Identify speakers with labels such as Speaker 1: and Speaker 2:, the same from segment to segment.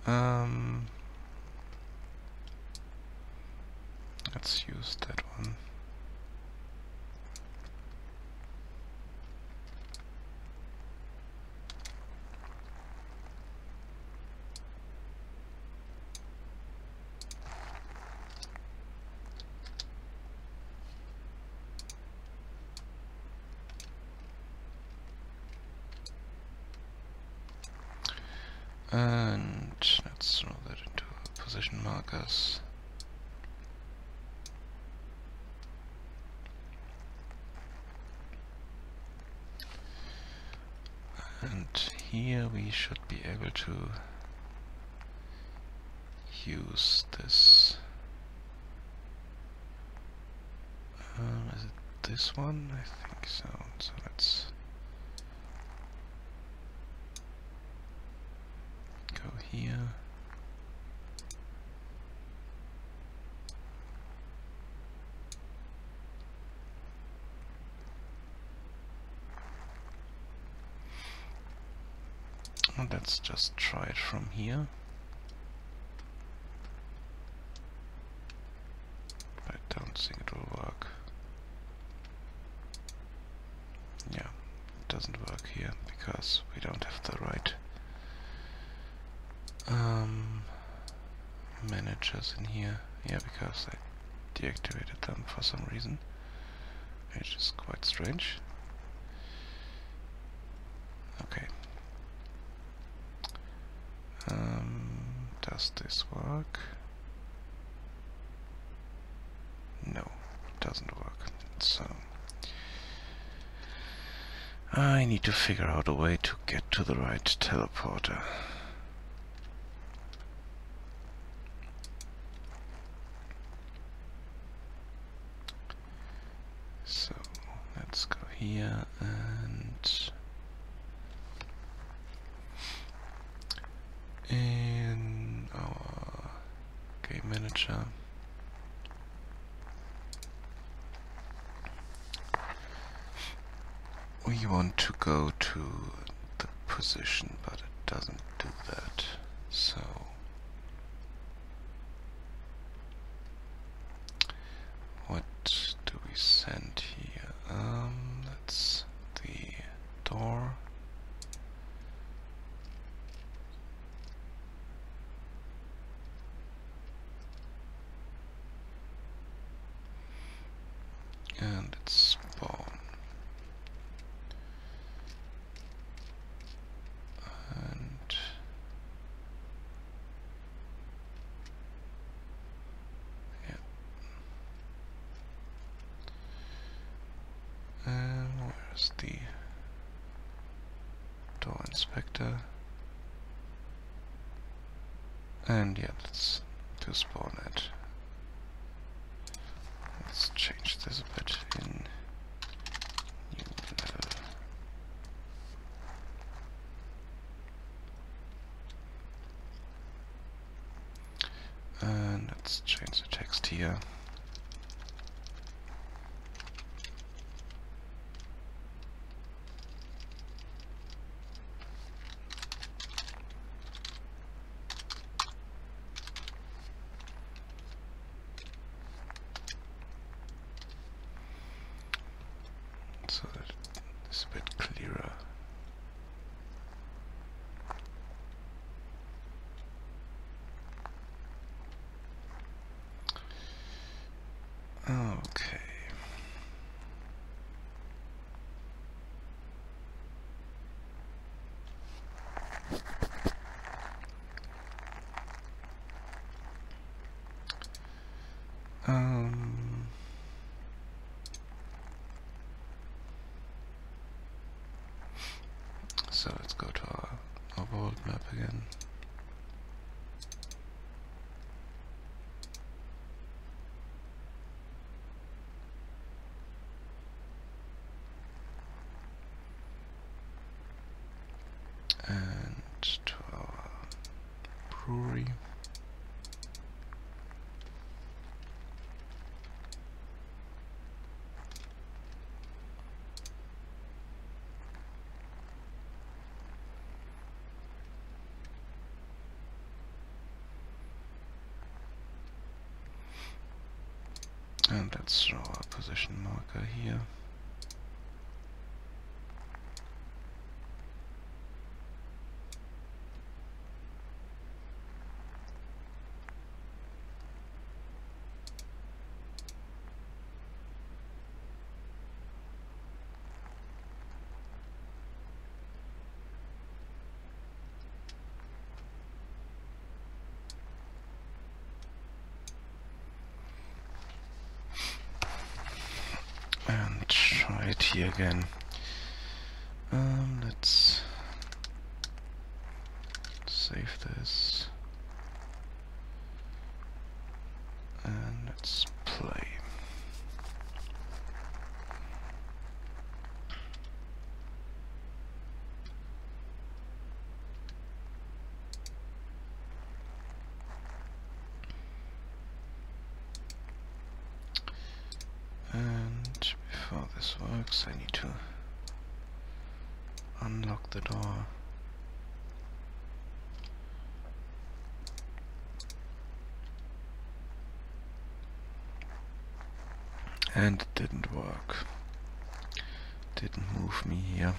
Speaker 1: Um, let's use that one. And let's throw that into position markers. And here we should be able to use this. Is it this one? I think so. So let's go here. And let's just try it from here. But I don't think it will work. Yeah, it doesn't work here because we don't have the right managers in here. Yeah, because I deactivated them for some reason, which is quite strange. Okay. Does this work? No, it doesn't work. So I need to figure out a way to get to the right teleporter. So let's go here and in our game manager we want to go to the position, but it doesn't do that. So what do we send here? That's the door. And it's spawn. And yeah. And where's the door inspector? And yeah, that's to spawn it. Let's change this a bit in new level. And let's change the text here. So that it's a bit clearer. Okay. So let's go to our world map again. And to our brewery. And let's draw a position marker here. And try it here again. Let's save this. And let's play. And before this works, I need to unlock the door. And it didn't work. Didn't move me here.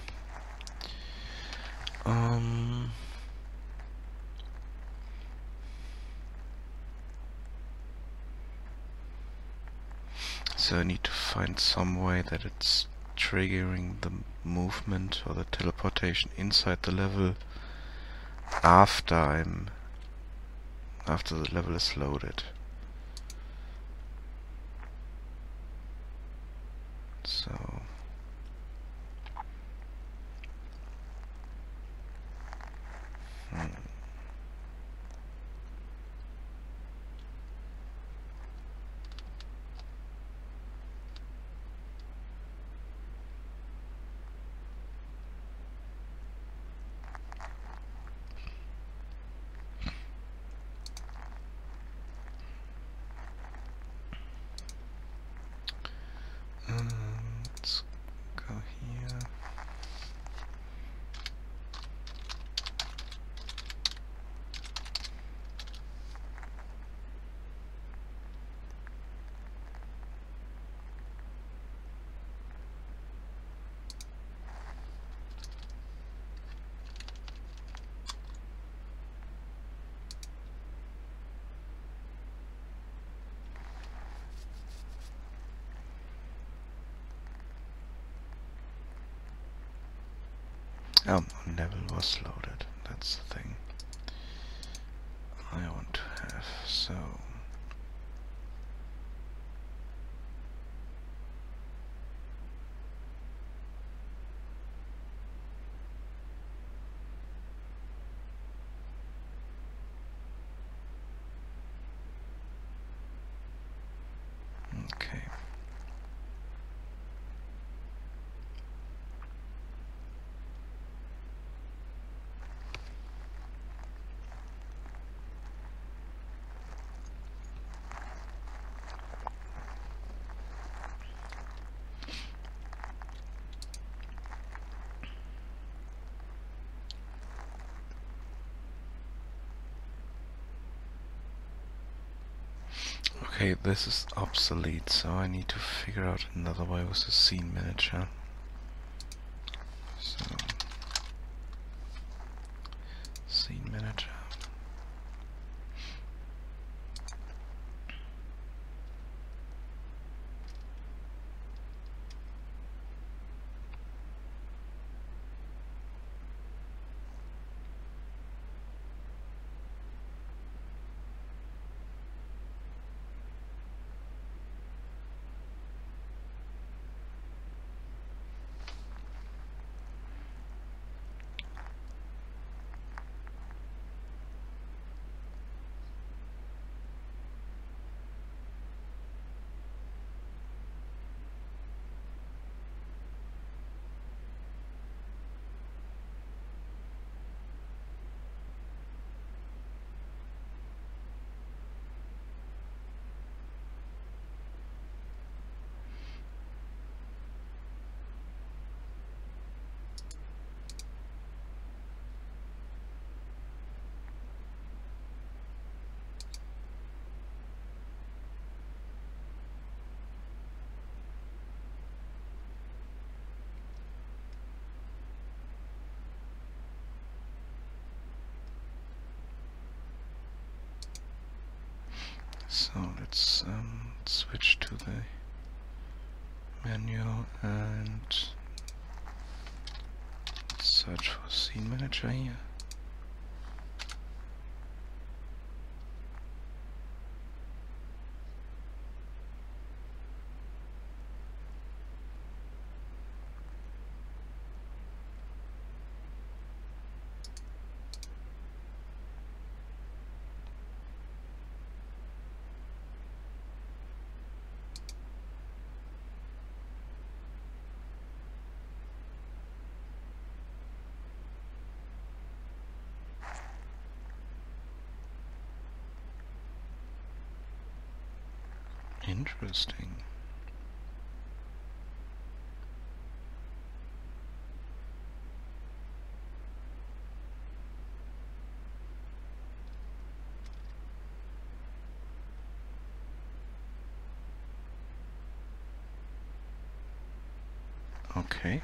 Speaker 1: So I need to find some way that it's triggering the movement or the teleportation inside the level after the level is loaded. So let's go here. Level was loaded. That's the thing I want to have. So okay. Okay, this is obsolete, so I need to figure out another way with the scene manager. So, scene manager. So let's switch to the menu and search for Scene Manager here. Interesting. Okay.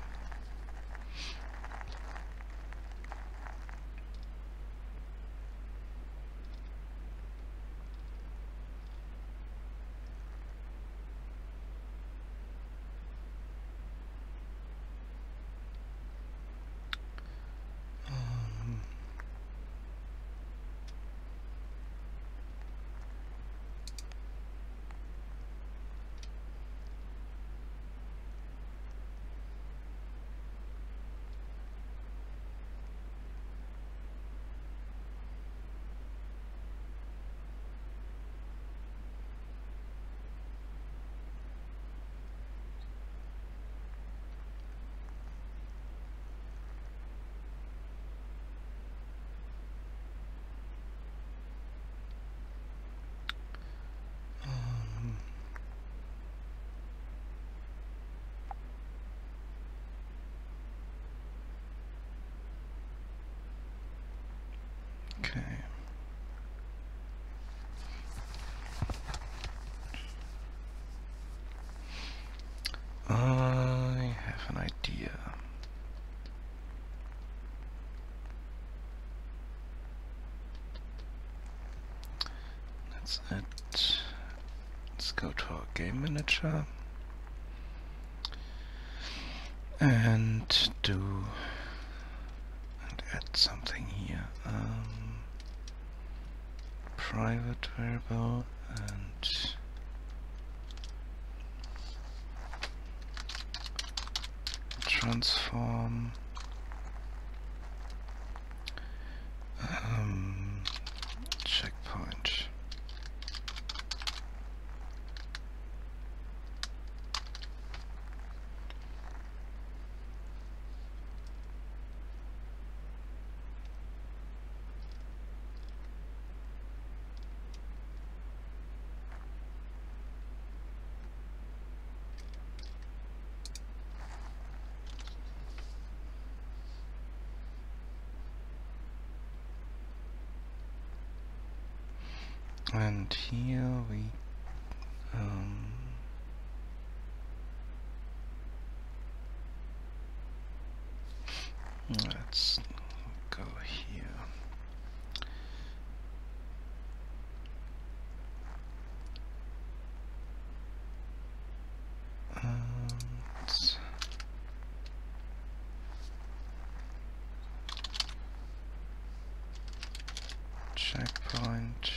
Speaker 1: Okay. I have an idea. That's it. Let's go to our game manager and add something here. Private variable and transform checkpoint. And here we let's go here. Let's checkpoint.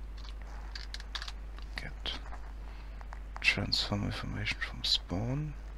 Speaker 1: Get transform information from spawn.